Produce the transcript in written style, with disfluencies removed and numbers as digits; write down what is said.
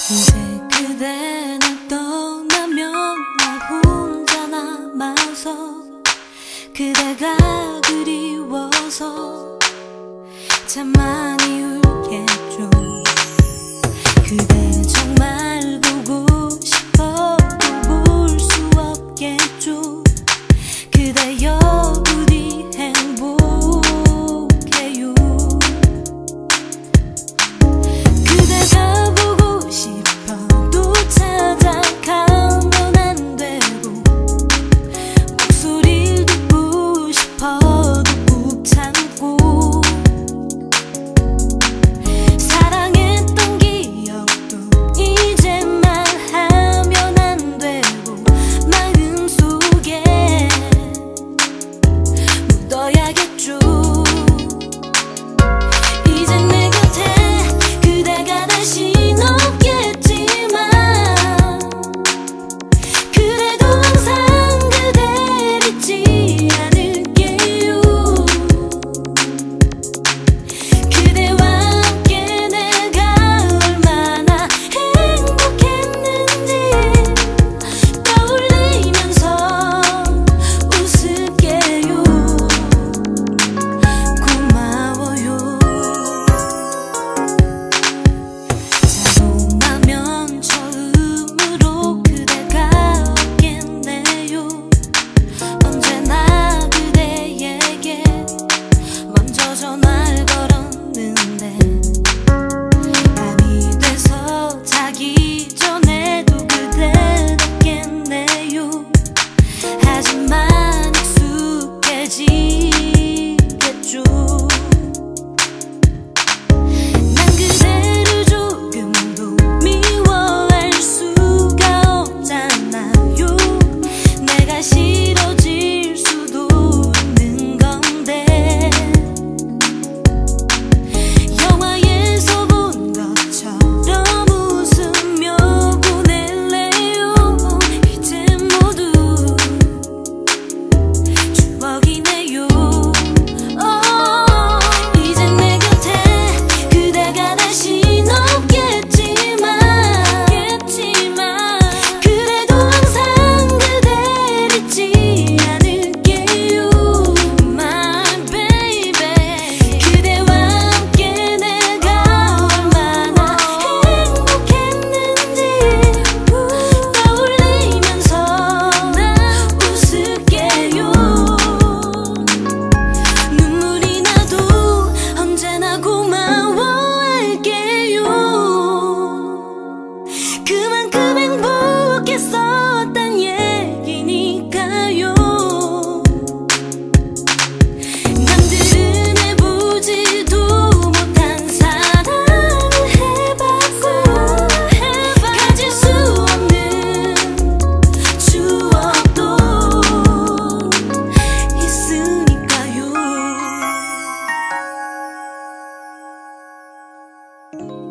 이제 그대 날 떠나면 나 혼자 남아서 그대가 그리워서 참 많이 울겠죠. 그대 정말 보고 싶어도 볼 수 없겠죠. 그대여 부디 행복해요. 그대가 보고 싶어도 찾아가면 안 되고 목소리를 듣고 싶어도 꾹 참고 사랑했던 기억도 이제 말하면 안 되고 마음속에 묻어야겠죠. 이제 내 곁에 그대가 다신 없겠지만 그래도 항상 그댈 잊지 않을게요. 그대와 함께 내가 얼마나 행복했는지 떠올리면서 웃을게요. 고마워요. 자고 나면 처음으로 그대가 없겠네요. 언제나 그대에게 먼저 전화를 걸었는데 밤이 돼서 자기 전에도 그대였겠네요. 하지만 익숙해지겠죠. 난 그대를 조금도 미워할 수가 없잖아요. 내가 싫어질 수도 있는 건데 영화에서 본 것처럼 웃으며 보낼래요. 이제 모두 추억이네요. 이제 내 곁에 그대가 다신 없겠지만 그래도 항상 그댈 잊지 않을게요. My baby. 그대와 함께 내가 얼마나 행복했는지 떠올리면서 웃을게요. 눈물이 나도 언제나 고마워할게요. 그만큼 행복했었단 얘기니까요. 남들은 해보지도 못한 사랑을 해봤고 가질 수 없는 추억도 있으니까요.